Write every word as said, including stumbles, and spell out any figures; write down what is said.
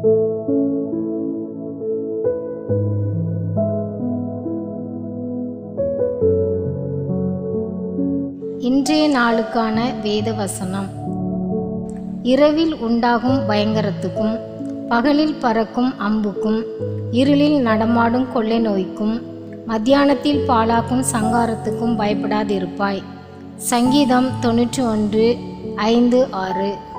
இன்றைய நாளுக்கான வேத வசனம். இரவில் உண்டாகும் பயங்கரத்துக்கும் பகலில் பறக்கும் அம்புக்கும் இருளில் நடமாடும் கொள்ளை நோய்க்கும் மத்தியானத்தில் பாழாக்கும் சங்காரத்துக்கும் பயப்படாதிருப்பாய். சங்கீதம் தொன்னூற்றி ஒன்று ஐந்து ஆறு.